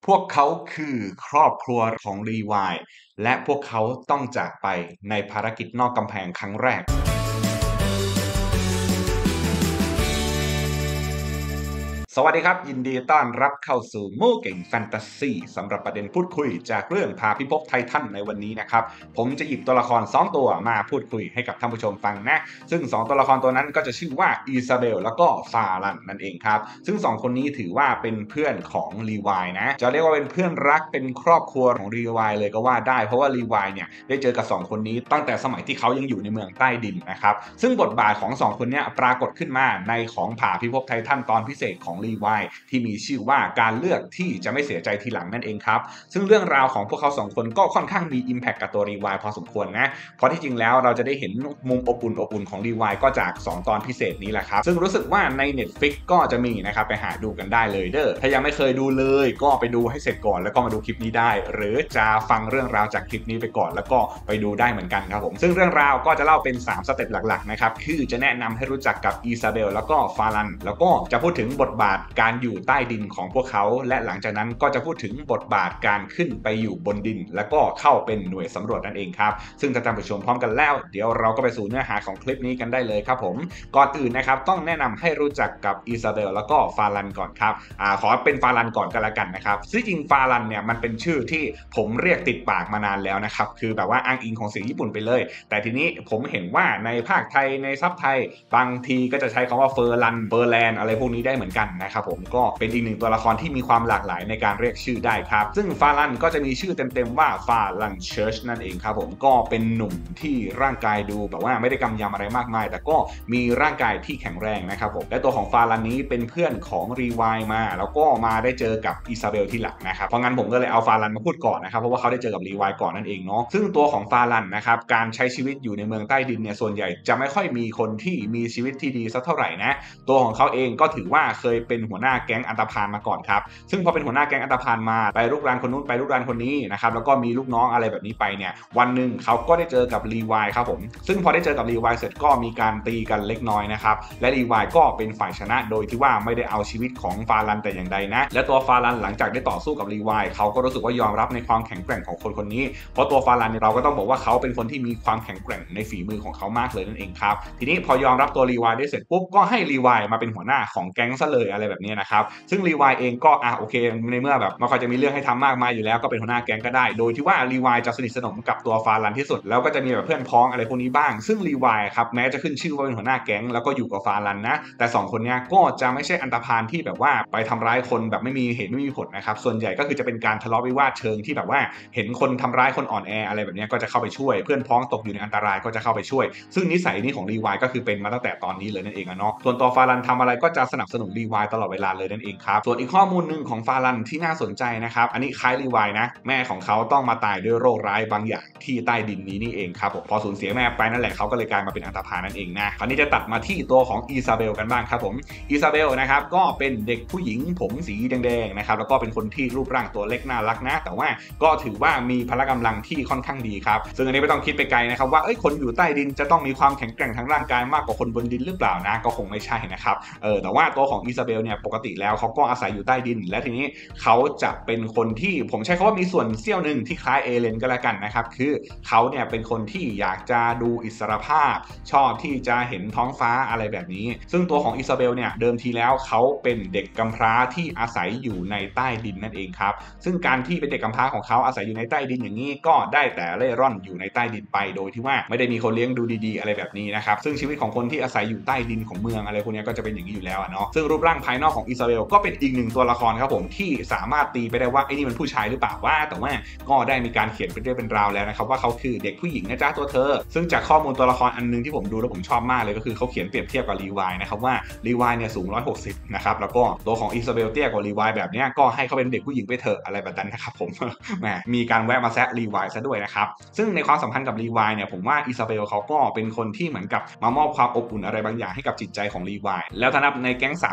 พวกเขาคือครอบครัวของรีวายและพวกเขาต้องจากไปในภารกิจนอกกำแพงครั้งแรกสวัสดีครับยินดีต้อนรับเข้าสู่มู่เก่งแฟนตาซีสำหรับประเด็นพูดคุยจากเรื่องพาพิภพไททันในวันนี้นะครับผมจะหยิบตัวละคร2ตัวมาพูดคุยให้กับท่านผู้ชมฟังนะซึ่ง2ตัวละครตัวนั้นก็จะชื่อว่าอิซาเบลแล้วก็ฟารันนั่นเองครับซึ่ง2คนนี้ถือว่าเป็นเพื่อนของรีวายนะจะเรียกว่าเป็นเพื่อนรักเป็นครอบครัวของรีวายเลยก็ว่าได้เพราะว่ารีวายเนี่ยได้เจอกับ2คนนี้ตั้งแต่สมัยที่เขายังอยู่ในเมืองใต้ดินนะครับซึ่งบทบาทของ2คนนี้ปรากฏขึ้นมาในของพาพิภพไททันตอนพิเศษของรีวายที่มีชื่อว่าการเลือกที่จะไม่เสียใจทีหลังนั่นเองครับซึ่งเรื่องราวของพวกเขา2คนก็ค่อนข้างมี impact กับตัวรีวายพอสมควรนะเพราะที่จริงแล้วเราจะได้เห็นมุมอบอุ่นของรีวายก็จาก2ตอนพิเศษนี้แหละครับซึ่งรู้สึกว่าใน Netflix ก็จะมีนะครับไปหาดูกันได้เลยเด้อถ้ายังไม่เคยดูเลยก็ไปดูให้เสร็จก่อนแล้วก็มาดูคลิปนี้ได้หรือจะฟังเรื่องราวจากคลิปนี้ไปก่อนแล้วก็ไปดูได้เหมือนกันครับผมซึ่งเรื่องราวก็จะเล่าเป็น3สเต็ปหลักๆนะครับคือจะแนะนำให้รู้จักกับอิซาเบลแล้วก็ฟารันแล้วก็จะพูดถึงบทบาทการอยู่ใต้ดินของพวกเขาและหลังจากนั้นก็จะพูดถึงบทบาทการขึ้นไปอยู่บนดินแล้วก็เข้าเป็นหน่วยสำรวจนั่นเองครับซึ่งถ้าท่านผู้ชมพร้อมกันแล้วเดี๋ยวเราก็ไปสู่เนื้อหาของคลิปนี้กันได้เลยครับผมก่อนอื่นนะครับต้องแนะนำให้รู้จักกับอิซาเบลแล้วก็ฟารันก่อนครับขอเป็นฟารันก่อนก็แล้วกันนะครับซึ่งจริงฟารันเนี่ยมันเป็นชื่อที่ผมเรียกติดปากมานานแล้วนะครับคือแบบว่าอ้างอิงของเสียงญี่ปุ่นไปเลยแต่ทีนี้ผมเห็นว่าในภาคไทยในซับไทยบางทีก็จะใช้คำว่าเฟอร์ลันเบอร์แลนอะไรพวกนี้ได้เหมือนกันนะครับผมก็เป็นอีกหนึ่งตัวละครที่มีความหลากหลายในการเรียกชื่อได้ครับซึ่งฟารันก็จะมีชื่อเต็มๆว่าฟารันเชิร์ชนั่นเองครับผมก็เป็นหนุ่มที่ร่างกายดูแบบว่าไม่ได้กำยำอะไรมากมายแต่ก็มีร่างกายที่แข็งแรงนะครับผมและตัวของฟารันนี้เป็นเพื่อนของรีวายมาแล้วก็มาได้เจอกับอิซาเบลที่หลังนะครับเพราะงั้นผมก็เลยเอาฟารันมาพูดก่อนนะครับเพราะว่าเขาได้เจอกับรีวายก่อนนั่นเองเนาะซึ่งตัวของฟารันนะครับการใช้ชีวิตอยู่ในเมืองใต้ดินเนี่ยส่วนใหญ่จะไม่ค่อยมีคนที่มีชีวิตที่ดีสักเท่าไหร่นะตัวของเขาเองก็ถือว่าเคยเป็นหัวหน้าแก๊งอันธพาลมาก่อนครับซึ่งพอเป็นหัวหน้าแก๊งอันธพาลมาไปลุกรานคนนู้นไปลุกรานคนนี้นะครับแล้วก็มีลูกน้องอะไรแบบนี้ไปเนี่ยวันหนึ่งเขาก็ได้เจอกับรีวายครับผมซึ่งพอได้เจอกับรีวายเสร็จก็มีการตีกันเล็กน้อยนะครับและรีวายก็เป็นฝ่ายชนะโดยที่ว่าไม่ได้เอาชีวิตของฟารันแต่อย่างใดนะและตัวฟารันหลังจากได้ต่อสู้กับรีวายเขาก็รู้สึกว่ายอมรับในความแข็งแกร่งของคนนี้เพราะตัวฟารันเราก็ต้องบอกว่าเขาเป็นคนที่มีความแข็งแกร่งในฝีมือของเขามากเลยนั่นเองครับทีนี้พอยอมรับตัวรีวายได้เสร็จปุ๊บก็ให้รีวายมาเป็นหัวหน้าของแก๊งซะเลยอะไรแบบนี้นะครับซึ่งรีวายเองก็โอเคในเมื่อแบบไม่ค่อยจะมีเรื่องให้ทำมากมายอยู่แล้วก็เป็นหัวหน้าแก๊งก็ได้โดยที่ว่ารีวายจะสนิทสนมกับตัวฟารันที่สุดแล้วก็จะมีแบบเพื่อนพ้องอะไรพวกนี้บ้างซึ่งรีวายครับแม้จะขึ้นชื่อว่าเป็นหัวหน้าแก๊งแล้วก็อยู่กับฟารันนะแต่2คนนี้ก็จะไม่ใช่อันธพาลที่แบบว่าไปทำร้ายคนแบบไม่มีเหตุไม่มีผลนะครับส่วนใหญ่ก็คือจะเป็นการทะเลาะวิวาทเชิงที่แบบว่าเห็นคนทำร้ายคนอ่อนแออะไรแบบนี้ก็จะเข้าไปช่วยเพื่อนพ้องตกอยู่ในอันตรายก็จะเข้าไปช่วยซึ่งนิสัยนี้ของรีวายก็คือเป็นมาตั้งแต่ตอนนี้เลยนั่นเองเนาะส่วนตัวฟารันทำอะไรก็จะสนับสนุนรีวายตลอดเวลาเลยนั่นเองครับส่วนอีกข้อมูลหนึ่งของฟารันที่น่าสนใจนะครับอันนี้คล้ายรีวายนะแม่ของเขาต้องมาตายด้วยโรคร้ายบางอย่างที่ใต้ดินนี้นี่เองครับผมพอสูญเสียแม่ไปนั่นแหละเขาก็เลยกลายมาเป็นอันธพาลนั่นเองนะคราวนี้จะตัดมาที่ตัวของอิซาเบลกันบ้างครับผมอิซาเบลนะครับก็เป็นเด็กผู้หญิงผมสีแดงๆนะครับแล้วก็เป็นคนที่รูปร่างตัวเล็กน่ารักนะแต่ว่าก็ถือว่ามีพละกำลังที่ค่อนข้างดีครับซึ่งอันนี้ไม่ต้องคิดไปไกลนะครับว่าคนอยู่ใต้ดินจะต้องมีความแข็งแกร่งทางร่างกายมากกว่าคนบนดินหรือเปล่านะก็คงไม่ใช่นะครับแต่ว่าตัวของอิซาเบลเนี่ยปกติแล้วเขาก็อาศัยอยู่ใต้ดินและทีนี้เขาจะเป็นคนที่ผมใช้คำว่ามีส่วนเสี้ยวหนึ่งที่คล้ายเอเลนก็แล้วกันนะครับคือเขาเนี่ยเป็นคนที่อยากจะดูอิสรภาพชอบที่จะเห็นท้องฟ้าอะไรแบบนี้ซึ่งตัวของอิซาเบลเนี่ยเดิมทีแล้วเขาเป็นเด็กกำพร้าที่อาศัยอยู่ในใต้ดินนั่นเองครับซึ่งการที่เป็นเด็กกำพร้าของเขาอาศัยอยู่ในใต้ดินอย่างนี้ก็ได้แต่เล่ร่อนอยู่ในใต้ดินไปโดยที่ว่าไม่ได้มีคนเลี้ยงดูดีๆอะไรแบบนี้นะครับซึ่งชีวิตของคนที่อาศัยอยู่ใต้ดินของเมืองอะไรพวกนี้ก็จะเป็นอย่างนี้อยู่แล้วเนาะซึ่งรูปร่างภายนอกของอิซาเบลก็เป็นอีกหนึ่งตัวละครครับผมที่สามารถตีไปได้ว่าไอ้นี่มันผู้ชายหรือเปล่าว่าแต่ว่าก็ได้มีการเขียนเป็นเรื่องเป็นราวแล้วนะครับว่าเขาคือเด็กผู้หญิงนะจ๊ะตัวเธอซึ่งจากข้อมูลตัวละครอันนึงที่ผมดูแล้วผมชอบมากเลยก็คือเขาเขียนเปรียบเทียบกับรีวายนะครับว่ารีวายเนี่ยสูง160นะครับแล้วก็ตัวของอิซาเบลเตี้ยกว่ารีวายแบบนี้ก็ให้เขาเป็นเด็กผู้หญิงไปเถอะอะไรแบบนั้นนะครับผมแหมมีการแวะมาแซะรีวายซะด้วยนะครับซึ่งในความสัมพันธ์กับรีวายเนี่ยผมว่าอิซาเบลเขาก็เป็นคนที่เหมือนกับมามอบความอบอุ่นอะไรบางอย่างให้กับจิตใจของรีวายแล้วถ้านับในแก๊ง3คนนี้แล้ว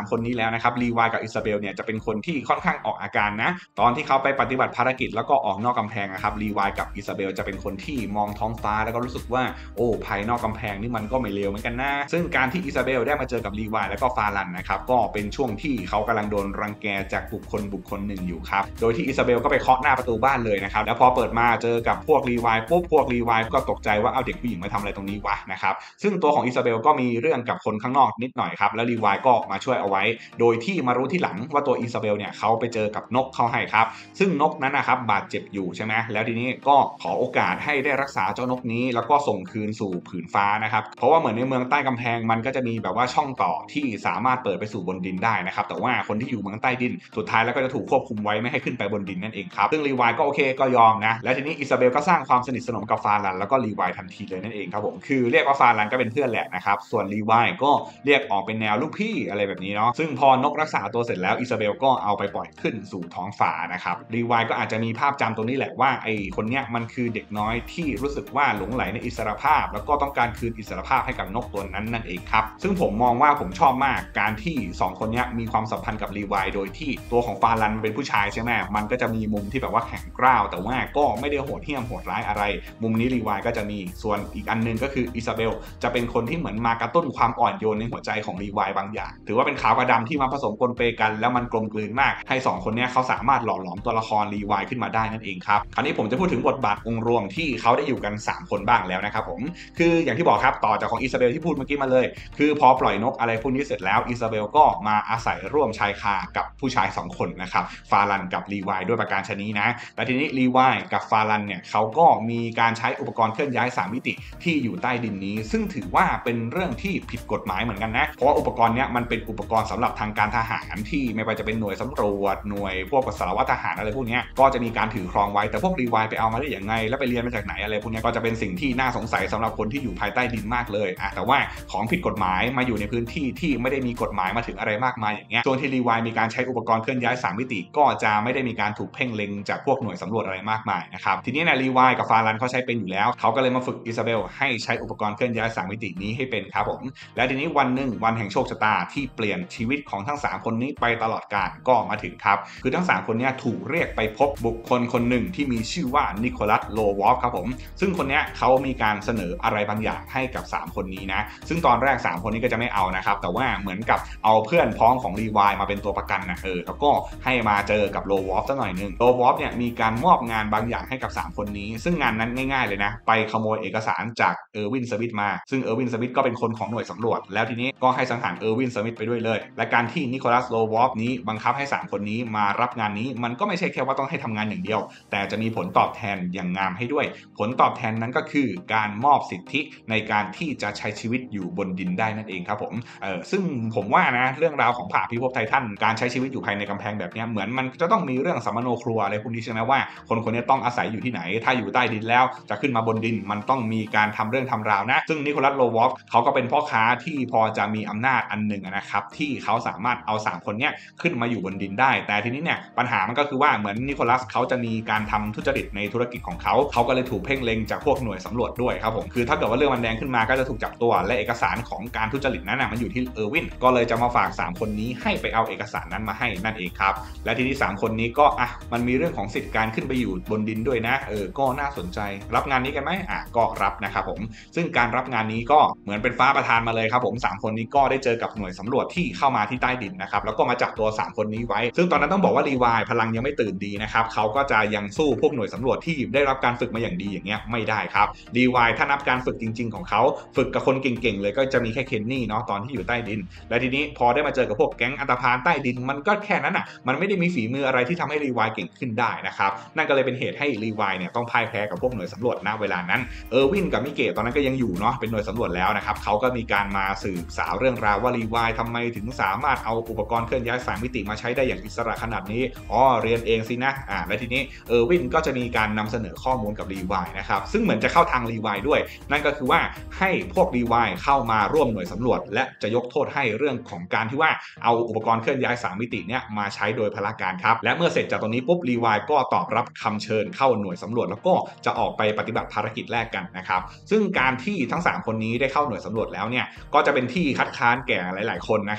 แล้วนะครับรีวายกับอิซาเบลเนี่ยจะเป็นคนที่ค่อนข้างออกอาการนะตอนที่เขาไปปฏิบัติภารกิจแล้วก็ออกนอกกำแพงนะครับรีวายกับอิซาเบลจะเป็นคนที่มองท้องฟ้าแล้วก็รู้สึกว่าโอ้ภายนอกกำแพงนี่มันก็ไม่เลวเหมือนกันนะซึ่งการที่อิซาเบลได้มาเจอกับรีวายแล้วก็ฟารันนะครับก็เป็นช่วงที่เขากำลังโดนรังแกจากบุคคลหนึ่งอยู่ครับโดยที่อิซาเบลก็ไปเคาะหน้าประตูบ้านเลยนะครับแล้วพอเปิดมาเจอกับพวกรีวายปุ๊บพวกรีวายก็ตกใจว่าเอาเด็กผู้หญิงมาทำอะไรตรงนี้วะนะครับซึ่งตัวของอิซาเบลก็มีเรื่องกับคนข้างนอกนิดหน่อยครับแล้วรีวายก็มาช่วยเอาไว้โดยที่มารู้ที่หลังว่าตัวอิซาเบลเนี่ยเขาไปเจอกับนกเข้าให้ครับซึ่งนกนั้นนะครับบาดเจ็บอยู่ใช่ไหมแล้วทีนี้ก็ขอโอกาสให้ได้รักษาเจ้านกนี้แล้วก็ส่งคืนสู่ผืนฟ้านะครับเพราะว่าเหมือนในเมืองใต้กำแพงมันก็จะมีแบบว่าช่องต่อที่สามารถเปิดไปสู่บนดินได้นะครับแต่ว่าคนที่อยู่เมืองใต้ดินสุดท้ายแล้วก็จะถูกควบคุมไว้ไม่ให้ขึ้นไปบนดินนั่นเองครับซึ่งรีวายก็โอเคก็ยอมนะและทีนี้อิซาเบลก็สร้างความสนิทสนมกับฟารันแล้วก็รีวายทันทีเลยนั่นเองครับผมคือเรียกว่าฟารันก็เป็นเพื่อนแหละนะครับส่วนรีวายก็เรียกออกเป็นแนวลูกพี่อะไรแบบนี้เนาะซึ่งพอนกรักษาตัวเสร็จแล้วอิซาเบลก็เอาไปปล่อยขึ้นสู่ท้องฟ้านะครับรีวายก็อาจจะมีภาพจำตรงนี้แหละว่าไอ้คนเนี้ยมันคือเด็กน้อยที่รู้สึกว่าหลงไหลในอิสรภาพแล้วก็ต้องการคืนอิสรภาพให้กับนกตัวนั้นนั่นเองครับซึ่งผมมองว่าผมชอบมากการที่2คนนี้มีความสัมพันธ์กับรีวายโดยที่ตัวของฟารันเป็นผู้ชายใช่ไหมมันก็จะมีมุมที่แบบว่าแข็งกร้าวแต่ว่าก็ไม่ได้โหดเหี้ยมโหดร้ายอะไรมุมนี้รีวายก็จะมีส่วนอีกอันนึงก็คืออิซาเบลจะเป็นคนที่เหมือนมากระตุ้นความอ่อนโยนในหัวใจของรีวายบางอย่างถือว่าเป็นขาวกับดำที่มาผสมปนเปกันแล้วมันกลมกลืนมากให้2คนนี้เขาสามารถหล่อหลอมตัวละครรีวายขึ้นมาได้นั่นเองครับคราวนี้ผมจะพูดถึงบทบาทองค์รวมที่เขาได้อยู่กัน3คนบ้างแล้วนะครับผมคืออย่างที่บอกครับต่อจากของอิซาเบลที่พูดเมื่อกี้มาเลยคือพอปล่อยนกอะไรพวกนี้เสร็จแล้วอิซาเบลก็มาอาศัยร่วมชายคากับผู้ชาย2คนนะครับฟารันกับรีวายด้วยประการชนี้นะแต่ทีนี้รีวายกับฟารันเนี่ยเขาก็มีการใช้อุปกรณ์เคลื่อนย้าย3มิติที่อยู่ใต้ดินนี้ซึ่งถือว่าเป็นเรื่องที่ผิดกฎหมายเหมือนกันนะเพราะว่าอุปกรณ์เนี้ยมันเป็นอุปกรณ์สำหรับทางการทหารที่ไม่ว่าจะเป็นหน่วยสำรวจหน่วยพวกสารวัตรทหารอะไรพวกนี้ก็จะมีการถือครองไว้แต่พวกรีวายไปเอามาได้อย่างไงแล้วไปเรียนมาจากไหนอะไรพวกนี้ก็จะเป็นสิ่งที่น่าสงสัยสำหรับคนที่อยู่ภายใต้ดินมากเลยแต่ว่าของผิดกฎหมายมาอยู่ในพื้นที่ที่ไม่ได้มีกฎหมายมาถึงอะไรมากมายอย่างเงี้ยส่วนที่รีวายมีการใช้อุปกรณ์เคลื่อนย้าย3มิติก็จะไม่ได้มีการถูกเพ่งเล็งจากพวกหน่วยสำรวจอะไรมากมายนะครับทีนี้นะรีวายกับฟารันเขาใช้เป็นอยู่แล้วเขาก็เลยมาฝึกอิซาเบลให้ใช้อุปกรณ์เคลื่อนย้าย3มิตินี้ให้เป็นครับผมและทีนี้วันหนึ่งวันแห่งโชคชะตาที่เปลี่ยนชีวิตของทั้ง3คนนี้ไปตลอดกาลก็มาถึงครับคือทั้ง3คนนี้ถูกเรียกไปพบบุคคลคนหนึ่งที่มีชื่อว่านิโคลัสโลวอฟครับผมซึ่งคนนี้เขามีการเสนออะไรบางอย่างให้กับ3คนนี้นะซึ่งตอนแรก3คนนี้ก็จะไม่เอานะครับแต่ว่าเหมือนกับเอาเพื่อนพ้องของรีวายมาเป็นตัวประกันนะแล้วก็ให้มาเจอกับโลวอฟสักหน่อยนึงโลวอฟเนี่ยมีการมอบงานบางอย่างให้กับ3คนนี้ซึ่งงานนั้นง่ายๆเลยนะไปขโมยเอกสารจากเออร์วินสมิธมาซึ่งเออร์วินสมิธก็เป็นคนของหน่วยสำรวจแล้วทีนี้ก็ให้สังหารเออร์วินสมิธไปด้วยเลยและการที่นิโคลัสโลวอฟนี้บังคับให้3คนนี้มารับงานนี้มันก็ไม่ใช่แค่ว่าต้องให้ทำงานอย่างเดียวแต่จะมีผลตอบแทนอย่างงามให้ด้วยผลตอบแทนนั้นก็คือการมอบสิทธิในการที่จะใช้ชีวิตอยู่บนดินได้นั่นเองครับผมซึ่งผมว่านะเรื่องราวของผ่าพิภพไททันการใช้ชีวิตอยู่ภายในกำแพงแบบนี้เหมือนมันจะต้องมีเรื่องสัมมโนครัวอะไรพวกนี้ใช่ไหมว่าคนคนนี้ต้องอาศัยอยู่ที่ไหนถ้าอยู่ใต้ดินแล้วจะขึ้นมาบนดินมันต้องมีการทำเรื่องทำราวนะซึ่งนิโคลัสโลวอฟเขาก็เป็นพ่อค้าที่พอจะมีอำนาจอันหนึ่งนะครับที่เขาสามารถเอา3คนนี้ขึ้นมาอยู่บนดินได้แต่ทีนี้เนี่ยปัญหามันก็คือว่าเหมือนนิโคลัสเขาจะมีการทำทุจริตในธุรกิจของเขาก็เลยถูกเพ่งเล็งจากพวกหน่วยสำรวจด้วยครับผมคือถ้าเกิดว่าเรื่องมันแดงขึ้นมาก็จะถูกจับตัวและเอกสารของการทุจริตนั้นมันอยู่ที่เออร์วินก็เลยจะมาฝาก3คนนี้ให้ไปเอาเอกสารนั้นมาให้นั่นเองครับและทีนี้3คนนี้ก็มันมีเรื่องของสิทธิการขึ้นไปอยู่บนดินด้วยนะก็น่าสนใจรับงานนี้กันไหมก็รับนะครับผมซึ่งการรับงานนี้ก็เหมือนเป็นฟ้าประทานมาเลยครับผม3คนนี้ก็ได้เจอกับหน่วยสำรวจที่เข้ามาที่ใต้ดินนะครับแล้วก็มาจับตัว3คนนี้ไว้ซึ่งตอนนั้นต้องบอกว่ารีวายพลังยังไม่ตื่นดีนะครับเขาก็จะยังสู้พวกหน่วยสำรวจที่ได้รับการฝึกมาอย่างดีอย่างเงี้ยไม่ได้ครับรีวายถ้านับการฝึกจริงๆของเขาฝึกกับคนเก่งๆเลยก็จะมีแค่เคนนี่เนาะตอนที่อยู่ใต้ดินและทีนี้พอได้มาเจอกับพวกแก๊งอันธพาลใต้ดินมันก็แค่นั้นมันไม่ได้มีฝีมืออะไรที่ทำให้รีวายเก่งขึ้นได้นะครับนั่นก็เลยเป็นเหตุให้รีวายเนี่ยต้องพ่ายแพ้กับพวกหน่วยสำรวจณเวลานั้นเออร์วินกับมิเกะตอนนั้นก็ยังอยู่เนาะเป็นหน่วยสำรวจแล้วนะครับเขาก็มีการมาสืบสาวเรื่องราวว่ารีวายทำไมถึงสามารถเอาอุปกรณ์เคลื่อนย้าย3มิติมาใช้ได้อย่างอิสระขนาดนี้เรียนเองสินะและทีนี้เออร์วินก็จะมีการนำเสนอข้อมูลกับรีวายนะครับซึ่งเหมือนจะเข้าทางรีวายด้วยนั่นก็คือว่าให้พวกรีวายเข้ามาร่วมหน่วยสำรวจและจะยกโทษให้เรื่องของการที่ว่าเอาอุปกรณ์เคลื่อนย้าย3มิติเนี่ยมาใช้โดยพลการครับและเมื่อเสร็จจากตรงนี้ปุ๊บรีวายก็ตอบรับคำเชิญเข้าหน่วยสำรวจแล้วก็จะออกไปปฏิบัติภารกิจแรกกันนะครับซึ่งการที่ทั้ง3คนนี้ได้เข้าหน่วยสำรวจแล้วเนี่ยก็จะเป็นที่คัดค้านแก่หลายๆคนนะครับพวกผู้ใหญ่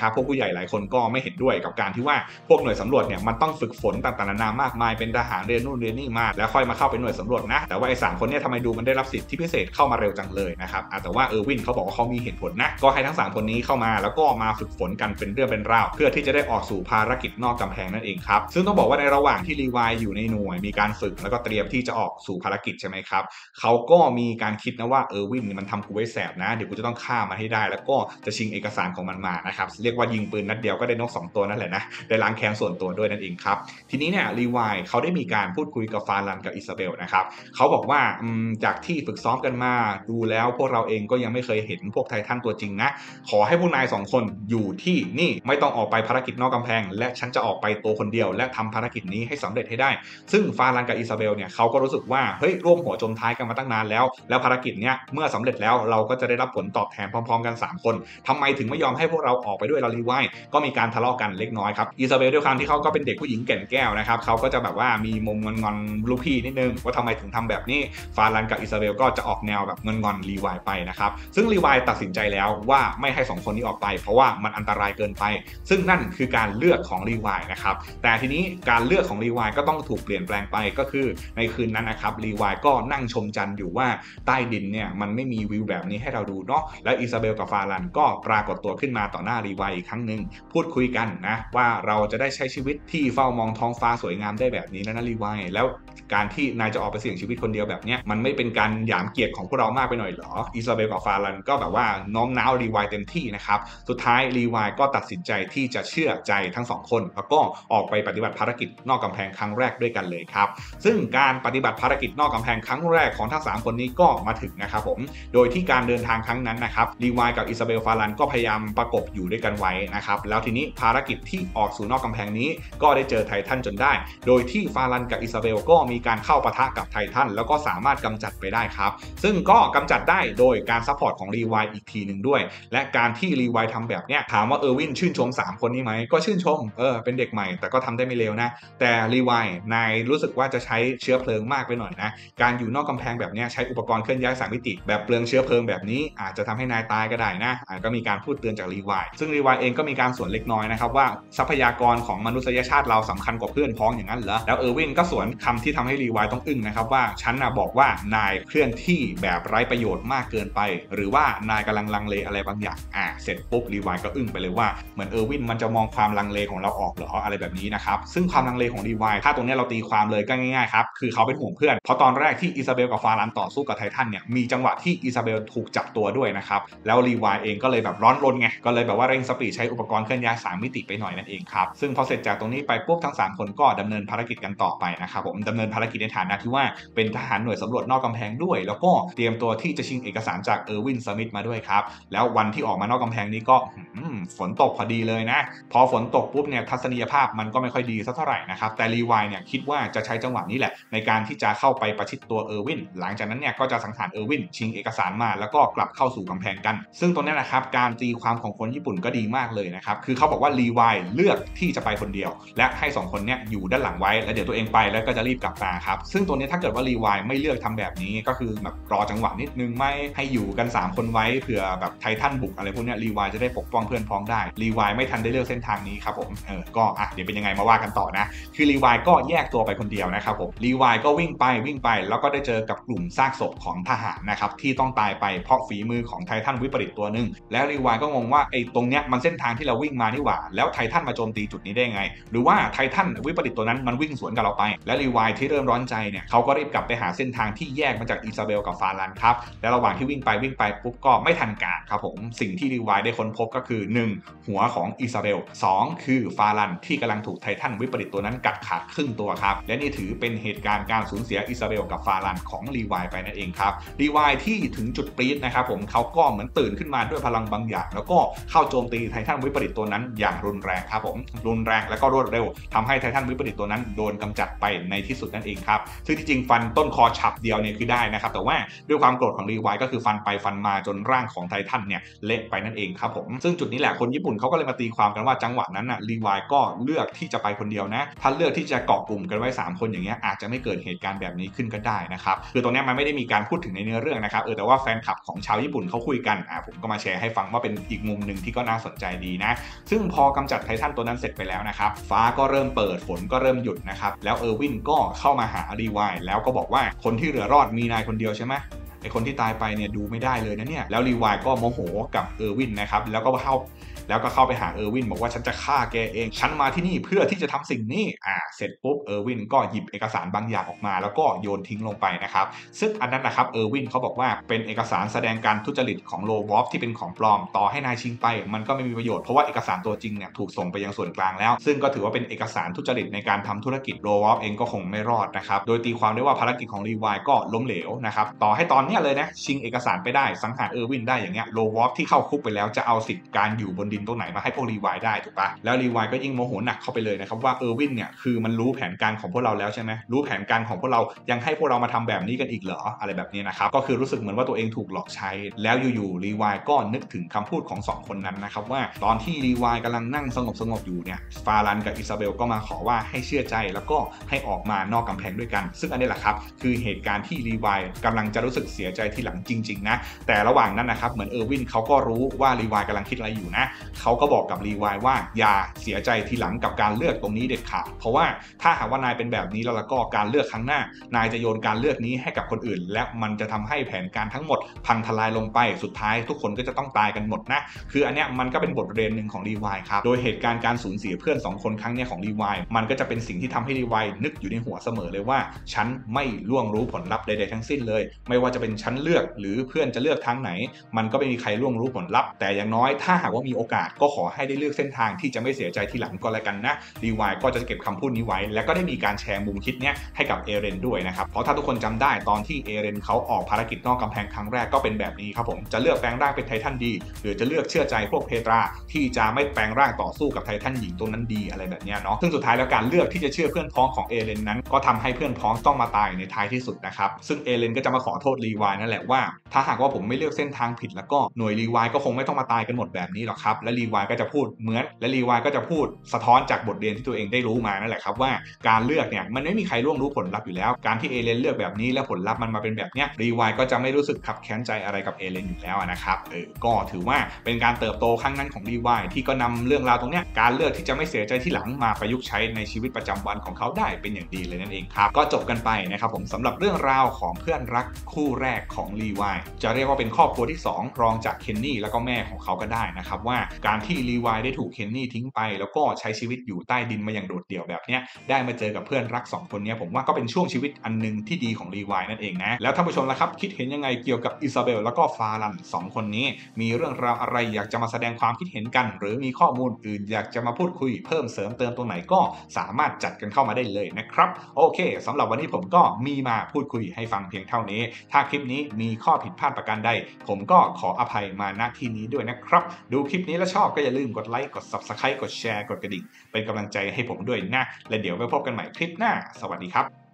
หลายๆคนก็ไม่เห็นด้วยกับการที่ว่าพวกหน่วยสำรวจเนี่ยมันต้องฝึกฝนต่างๆนานามากมายเป็นทหารเรียนนู่นเรียนนี่มาแล้วค่อยมาเข้าเป็นหน่วยสำรวจนะแต่ว่าไอ้3 คนเนี่ยทำไมดูมันได้รับสิทธิพิเศษเข้ามาเร็วจังเลยนะครับแต่ว่าวินเขาบอกว่าเขามีเหตุผลนะก็ให้ทั้ง3 คนนี้เข้ามาแล้วก็มาฝึกฝนกันเป็นเรื่องเป็นราวเพื่อที่จะได้ออกสู่ภารกิจนอกกำแพงนั่นเองครับซึ่งต้องบอกว่าในระหว่างที่รีวายอยู่ในหน่วยมีการฝึกแล้วก็เตรียมที่จะออกสู่ภารกิจใช่ไหมครับเขาก็มีการคิดนะว่าวินมันทำกูไว้แสบนะเดี๋ยวกูจะต้องฆ่ามันให้ได้แล้วก็จะชิงเอกสารของมันมานะครับเรียกว่ายิงปืนนัดเดียวก็ได้นก2 ตัวนั่นแหละนะได้ล้างแค้นส่วนตัวด้วยนั่นเองครับทีนี้เนี่ยรีวายเขาได้มีการพูดคุยกับฟารันกับอิซาเบลนะครับเขาบอกว่าจากที่ฝึกซ้อมกันมาดูแล้วพวกเราเองก็ยังไม่เคยเห็นพวกไททันตัวจริงนะขอให้พวกนาย2 คนอยู่ที่นี่ไม่ต้องออกไปภารกิจนอกกำแพงและฉันจะออกไปตัวคนเดียวและทำภารกิจนี้ให้สำเร็จให้ได้ซึ่งฟารันกับอิซาเบลเนี่ยเขาก็รู้สึกว่าเฮ้ยร่วมหัวจมท้ายกันมาตั้งนานแล้วภารกิจเนี้ยเมื่อสำเร็จแล้วเราก็จะได้รับผลตอบแทนพร้อมๆกัน3 คนทำไมถึงไม่ยอมให้พวกเราออกไปด้วยเรารีไวด์ก็มีการทะเลาะกันเล็กน้อยครับอิซาเบลด้วยความที่เขาก็เป็นเด็กผู้หญิงแก่นแก้วนะครับเขาก็จะแบบว่ามีมุมงอนลูกพี่นิดนึงว่าทำไมถึงทำแบบนี้ฟารันกับอิซาเบลก็จะออกแนวแบบงอนรีไวด์ไปนะครับซึ่งรีไวด์ตัดสินใจแล้วว่าไม่ให้2 คนนี้ออกไปเพราะว่ามันอันตรายเกินไปซึ่งนั่นคือการเลือกของรีไวด์นะครับแต่ทีนี้การเลือกของรีไวด์ก็ต้องถูกเปลี่ยนแปลงไปก็คือในคืนนั้นนะครับรีไวด์ก็นั่งชมจันทร์อยู่ว่าใต้ดินเนี่ยมันไม่มีวิวแบบนี้ให้เราดูเนาะและอิซาเบลกับฟารันก็ปรากฏตัวขึ้นมาต่อหน้ารีไวด์อีกครั้งหนึ่งพูดคุยกันนะว่าเราจะได้ใช้ชีวิตที่เฝ้ามองท้องฟ้าสวยงามได้แบบนี้นะรีไวด์แล้วการที่นายจะออกไปเสี่ยงชีวิตคนเดียวแบบนี้มันไม่เป็นการหยามเกียรติของพวกเรามากไปหน่อยหรออิซาเบลกับฟารันก็แบบว่าน้อมน้าวรีไวด์เต็มที่นะครับสุดท้ายรีไวด์ก็ตัดสินใจที่จะเชื่อใจทั้ง2 คนแล้วก็ออกไปปฏิบัติภารกิจนอกกำแพงครั้งแรกด้วยกันเลยครับซึ่งการปฏิบัติภารกิจนอกกำแพงครั้งแรกของทั้ง3 คนนี้ก็มาถึงนะครับผมโดยที่การเดินทางครั้งนั้นนะครับรีไวด์กับอิซาเบลฟารันก็พยายามประกบอยู่ด้วยกันไว้นะครับแล้วทีนี้ภารกิจที่ออกสู่นอกกำแพงนี้ก็ได้เจอไททันจนได้โดยที่ฟารันกับอิซาเบลก็มีการเข้าปะทะกับไททันแล้วก็สามารถกำจัดไปได้ครับซึ่งก็กำจัดได้โดยการซัพพอร์ตของรีไวด์อีกทีหนึ่งด้วยและการที่รีไวด์ทำแบบเนี้ยถามว่าวินชื่นชม3 คนนี้ไหมก็ชื่นชมเป็นเด็กใหม่แต่ก็ทำได้ไม่เลวนะแต่รีไวด์นายรู้สึกว่าจะใช้เชื้อเพลิงมากไปหน่อยนะการอยู่นอกกำแพงแบบนี้ใช้อุปกรณ์เคลื่อนย้าย3 มิติแบบเปลืองเชื้อเพลิงแบบนี้อาจจะทำให้นายตายก็ได้นะก็มีการพูดเตือนจากรีไวด์ซึ่งรีไวด์เองก็มีการสวนเล็กน้อยนะครับว่าทรัพยากรของมนุษยชาติเราสำคัญกว่าเพื่อนพ้องอย่างนั้นเหรอแล้ววินก็สวนคำที่ทำให้รีไวด์ต้องอึ้งนะครับว่าฉันบอกว่านายเคลื่อนที่แบบไร้ประโยชน์มากเกินไปหรือว่านายกำลังลังเลอะไรบางอย่างเสร็จปุ๊บรีไวด์ก็อึ้งไปเลยว่าเหมือนวินมันจะมองความลังเลของเราออกเหรออะไรแบบนี้นะครับซึ่งความลังเลของรีไวด์ถ้าตรงนี้เราตีความเลยก็ง่ายๆครับคือเขาเป็นห่วงเพื่อนเพราะตอนแรกที่อิซาเบลกับฟารันต่อสู้กับไททันเนี่ยมีจังหวะที่อิซาเบลถูกจับตัวด้วยนะครับแล้วรีไวด์เองก็เลยแบบร้อนรนไงก็เลยแบบว่าเร่งสปีดใช้อุปกรณ์เคลื่อนย้าย3 มิติไปหน่อยนั่นเองครับซึ่งพอเสร็จจากตรงนี้ไปปุ๊บทั้ง3 คนก็ดำเนินภารกิจกันต่อไปนะครับผมดำเนินภารกิจในฐานะที่ว่าเป็นทหารหน่วยสำรวจนอกกำแพงด้วยแล้วก็เตรียมตัวที่จะชิงเอกสารจากวินสมิธมาด้วยครับแล้ววันที่ออกมานอกกำแพงนี้ก็ฝนตกพอดีเลยนะพอฝนตกปุ๊บเนี่ยทัศนียภาพมันก็ไม่ค่อยดีสักเท่าไหร่นะครับแต่รีไวด์เนี่ยคิดว่าจะใช้จังหวะนี้แหละในการที่จะเข้าไปประชิดตัววินหลังจากนั้นเนี่ยก็จะสังหารวินชิงเอกสารมาแล้วก็กลับเข้าสู่กำแพงกันซึ่งตรงนี้นะครับการตีความของคนญี่ปุ่นก็ดีมากเลยนะครับคือเขาบอกว่ารีไวด์เลือกที่จะไปคนเดียวและให้2 คนเนี่ยอยู่ด้านหลังไว้แล้วเดี๋ยวตัวเองไปแล้วก็จะรีบกลับมาครับซึ่งตัวนี้ถ้าเกิดว่ารีไวด์ไม่เลือกทำแบบนี้ก็คือแบบรอจังหวะนิดนึงไม่ให้อยู่กัน3 คนไว้เผื่อแบบไททันบุกอะไรพวกนี้รีไวด์จะได้ปกป้องเพื่อนพ้องได้รีไวด์ไม่ทันได้เลือกเส้นทางนี้ครับผมก็เดี๋ยวเป็นยังไงมาว่ากันต่อนะคือรีไวด์ก็แยกตัวไปคนเดียวนะครับผมรีไวด์ก็วิ่งไปแล้วก็ได้เจอกับกลุ่มซากศพของทหารนะครับที่ต้องตายไปเพราะฝีมือของไททันวิปริตตัวนึงแล้วรีไวด์ก็งงว่าไอ้ตรงเนี้ยมันเส้นทางที่เราวิ่งมานี่หว่าแล้วไททันมาโจมตีจุดนี้ได้ไงหรือว่าไททันวิปริตตัวนั้นมันวิ่งสวนกับเราไปและรีไวด์ที่เริ่มร้อนใจเนี่ยเขาก็รีบกลับไปหาเส้นทางที่แยกมาจากอิซาเบลกับฟารันครับและระหว่างที่วิ่งไปปุ๊บก็ไม่ทันการครับผมสิ่งที่รีไวด์ได้ค้นพบก็คือ1หัวของอิซาเบล2คือฟารันที่กำลังถูกไททันวิปริตตัวนั้นกัดขาดครึ่งตัวครับและนี่ถือเป็นเหตุการณ์การสูญเสียอิซาเบลกับฟารันของรีไวด์ไปนั่นเองครับรีไวด์ที่ถึงจุดปรี๊ดนะครับผมเขาก็เหมือนตื่นขึ้นมาด้วยพลังบางอย่างแล้วก็เข้าโจมตีไททันวิปริตตัวนั้นอย่างรุนแรงครับผมรุนแรงและก็รวดเร็วทำให้ไททันวิปริตตัวนั้นโดนกำจัดไปในที่สุดนั่นเองครับซึ่งที่จริงฟันต้นคอฉับเดียวเนี่ยคือได้นะครับแต่ว่าด้วยความโกรธของรีไวด์ก็คือฟันไปฟันมาจนร่างของไททันเนี่ยเละไปนั่นเองครับผมซึ่งจุดนี้แหละคนญี่ปุ่นเขาก็เลยมาตีความกันว่าจังหวะนั้นรีไวด์ก็เลือกที่จะไปคนเดียวนะถ้าเลือกที่จะเกาะกลุ่มกันไว้3 คนอย่างเงี้ยอาจจะไม่เกิดเหตุการณ์แบบนี้ขึ้นก็ได้นะครับคือตรงนี้มันไม่ได้มีการพูดถึงในเนื้อเรื่องนะครับแต่ว่าแฟนคลับของชาวญี่ปุ่นเขาคุยกันผมก็มาแชร์ให้ฟังว่าเป็นอีกมุมนึงที่ก็น่าสนใจดีนะซึ่งพอกำจัดไททันตัวนั้นเสร็จไปแล้วนะครับฟ้าก็เริ่มเปิดฝนก็เริ่มหยุดนะครับแล้วเออร์วินก็เข้ามาหารีไวน์แล้วก็บอกว่าคนที่เหลือรอดมีนายคนเดียวใช่ไหมไอคนที่ตายไปเนี่ยดูไม่ได้เลยนะเนี่ยแล้วรีไวน์ก็โมโหกับเออร์วินนะครับแล้วก็เข้าไปหาเออร์วินบอกว่าฉันจะฆ่าแกเองฉันมาที่นี่เพื่อที่จะทำสิ่งนี้เสร็จปุ๊บเออร์วินก็หยิบเอกสารบางอย่างออกมาแล้วก็โยนทิ้งลงไปนะครับซึ่งอันนั้นนะครับเออร์วินเขาบอกว่าเป็นเอกสารแสดงการทุจริตของโลวอฟที่เป็นของปลอมต่อให้นายชิงไปมันก็ไม่มีประโยชน์เพราะว่าเอกสารตัวจริงเนี่ยถูกส่งไปยังส่วนกลางแล้วซึ่งก็ถือว่าเป็นเอกสารทุจริตในการทำธุรกิจโลวอฟเองก็คงไม่รอดนะครับโดยตีความได้ว่าภารกิจของรีไวน์ก็ล้มเหลวนะครับต่อให้ตอนนี้เลยนะชิงเอกสารไปได้สังหารเออร์วินได้อย่างเงี้ยโลวอฟที่เข้าคุกไปแล้วจะเอาสิทธิ์การอยู่บนดินตรงไหนมาให้พวกรีไวน์ได้ถูกปะแล้วรีไวน์ก็ยิ่งโมโหหนักเข้าไปเลยนะครับว่าเออร์วินเนี่ยคือมันรู้แผนการของพวกเราแล้วใช่ไหมรู้แผนการของพวกเรายังให้พวกเรามาทำแบบนี้กันอีกเหรออะไรแบบนี้นะครับก็คือรู้สึกเหมือนว่าตัวเองถูกหลอกใช้แล้วอยู่ๆรีไวน์ก็นึกถึงคำพูดของ2คนนั้นนะครับว่าตอนที่รีไวน์กำลังนั่งสงบอยู่เนี่ยฟารันกับอิซาเบลก็มาขอว่าให้เชื่อใจแล้วก็ให้ออกมานอกกำแพงด้วยกันซึ่งอันนี้แหละครับคือเหตุการณ์ที่รีไวน์กำลังจะรู้สึกเสียใจทีหลังจริงๆนะแต่ระหว่างนั้นนะครับเหมือนเออร์วินเขาก็รู้ว่ารีไวน์กำลังคิดอะไรอยู่นะเขาก็บอกกับรีไวน์ว่าอย่าเสียใจทีหลังกับการเลือกตรงนี้เด็ดขาดเพราะว่าถ้าหากว่านายเป็นแบบนี้แล้วก็การเลือกครั้งหน้านายจะโยนการเลือกนี้ให้กับคนอื่นและมันจะทำให้แผนการทั้งหมดพังทลายลงไปสุดท้ายทุกคนก็จะต้องตายกันหมดนะคืออันเนี้ยมันก็เป็นบทเรียนหนึ่งของรีไวน์ครับโดยเหตุการณ์การสูญเสียเพื่อน2คนครั้งเนี้ยของรีไวน์มันก็จะเป็นสิ่งที่ทำให้รีไวน์นึกอยู่ในหัวเสมอเลยว่าฉันไม่ล่วงรู้ผลลัพธ์ใดๆทั้งสิ้นเลยไม่ว่าจะเป็นฉันเลือกหรือเพื่อนจะเลือกทางไหนมันก็ไม่มีใครล่วงรู้ผลลัพธ์แต่อย่างน้อยถ้าหากว่ามีโอกาสก็ขอให้ได้เลือกเส้นทางที่จะไม่เสียใจทีหลังก็แล้วกันนะรีไวน์ก็จะเก็บคำพูดนี้ไว้แล้วก็ได้มีการแชร์มุมคิดเนี้ยให้กับเอเรนด้วยนะครับเพราะถ้าทุกคนจำได้ตอนที่เอเรนเขาออกภารกิจนอกกำแพงครั้งแรกก็เป็นแบบนี้ครับผมจะเลือกแปลงร่างเป็นไททันดีหรือจะเลือกเชื่อใจพวกเพตราที่จะไม่แปลงร่างต่อสู้กับไททันหญิงตัวนั้นดีอะไรแบบนี้เนาะซึ่งสุดท้ายแล้วการเลือกที่จะเชื่อเพื่อนพ้องของเอเรนนั้นก็ทำให้เพื่อนพ้องต้องมาตายในท้ายที่สุดนะครับซึ่งเอเรนก็จะมาขอโทษรีไวน์นั่นแหละว่าถ้าหากว่าผมไม่เลือกเส้นทางผิดแล้วก็หน่วยรีไวน์ก็คงไม่ต้องมาตายกันหมดแบบนี้หรอกครับและรีไวน์ก็จะพูดเหมือนและรีไวน์ก็จะพูดสะท้อนจากบทเรียนที่ตัวเองได้รู้มานั่นแหละครับว่าการเลือกเนี่ยมันไม่มีใครล่วงรู้ผลลัพธ์อยู่แล้วการที่เอเรนเลือกแบบนี้และผลลัพธ์มันมาเป็นแบบเนี้ยรีไวน์ก็จะไม่รู้สึกขับแค้นใจอะไรกับเอเรนอยู่แล้วนะครับก็ถือว่าเป็นการเติบโตครั้งนั้นของรีไวน์ที่ก็นำเรื่องราวตรงเนี้ยการเลือกที่จะไม่เสียใจที่หลังมาประยุกต์ใช้ในชีวิตประจำวันของเขาได้เป็นอย่างดีเลยนั่นเองครับก็จบกันไปนะครับผมสำหรับเรื่องราวของเพื่อนรักคู่แรกของรีไวน์จะเรียกว่าเป็นครอบครัวที่2รองจากเคนนี่แล้วก็แม่ของเขาก็ได้นะครับว่าการที่รีไวน์ได้ถูกเคนนี่ทิ้งไปแล้วก็ใช้ชีวิตอยู่ใต้ดินมาอย่างโดดเดี่ยวแบบเนี้ยได้มาเจอกับเพื่อนรัก2คนนี้ผมว่าก็เป็นช่วงชีวิตอันนึงที่ดีของรีไวน์นั่นเองนะแล้วท่านผู้ชมล่ะครับคิดเห็นยังไงเกี่ยวกับอิซาเบลแล้วก็ฟารัน2คนนี้มีเรื่องราวอะไรอยากจะมาแสดงความคิดเห็นกันหรือมีข้อมูลอื่นอยากจะมาพูดคุยเพิ่มเสริมเติมตรงไหนก็สามารถจัดกันเข้ามาได้เลยนะครับโอเคสำหรับวันนี้ผมก็มีมาพูดคุยให้ฟังเพียงเท่านี้ถ้าคลิปนี้มีข้อผิดพลาดประการใดผมก็ขออภัยมาณที่นี้ด้วยนะครับดูคลิปนี้แล้วชอบก็อย่าลืมกดไลค์กด Subscribe กดแชร์กดกระดิ่งเป็นกำลังใจให้ผมด้วยนะและเดี๋ยวไว้พบกันใหม่คลิปหน้าสวัสดีครับ